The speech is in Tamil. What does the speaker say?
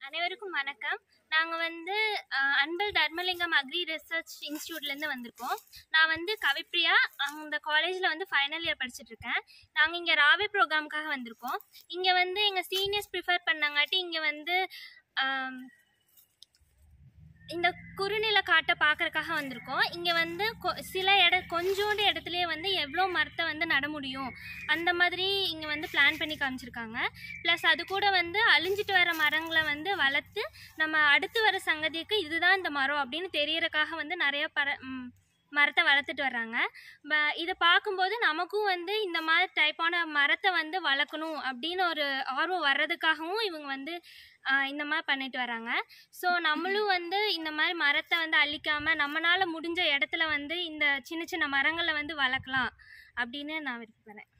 அனைவருக்கும் வணக்கம். நாங்கள் வந்து அன்பல் தர்மலிங்கம் அக்ரி ரிசர்ச் இன்ஸ்டியூட்லேருந்து வந்திருக்கோம். நான் வந்து கவிப்ரியா, அந்த காலேஜில் வந்து ஃபைனல் இயர் படிச்சுட்ருக்கேன். நாங்கள் இங்கே ராவே ப்ரோக்ராமுக்காக வந்திருக்கோம். இங்கே வந்து எங்கள் சீனியர்ஸ் ப்ரிஃபர் பண்ணாங்காட்டி இங்கே வந்து இந்த குறுநில காட்டை பார்க்குறக்காக வந்திருக்கோம். இங்கே வந்து சில கொஞ்சோண்டு இடத்துலையே வந்து எவ்வளோ மரத்தை வந்து நட முடியும் அந்த மாதிரி இங்கே வந்து பிளான் பண்ணி காமிச்சிருக்காங்க. ப்ளஸ் அது கூட வந்து அழிஞ்சிட்டு வர மரங்களை வந்து வளர்த்து நம்ம அடுத்து வர சங்கதிக்கு இதுதான் இந்த மரம் அப்படின்னு தெரியறதுக்காக வந்து நிறைய மரத்தை வளர்த்துட்டு வர்றாங்க. இதை பார்க்கும்போது நமக்கும் வந்து இந்த மாதிரி டைப்பான மரத்தை வந்து வளர்க்கணும் அப்படின்னு ஒரு ஆர்வம் வர்றதுக்காகவும் இவங்க வந்து இந்த மாதிரி பண்ணிட்டு வராங்க. ஸோ நம்மளும் வந்து இந்த மாதிரி மரத்தை வந்து அழிக்காமல் நம்மளால் முடிஞ்ச இடத்துல வந்து இந்த சின்ன சின்ன மரங்களை வந்து வளர்க்கலாம் அப்படின்னு நான் விரும்புகிறேன்.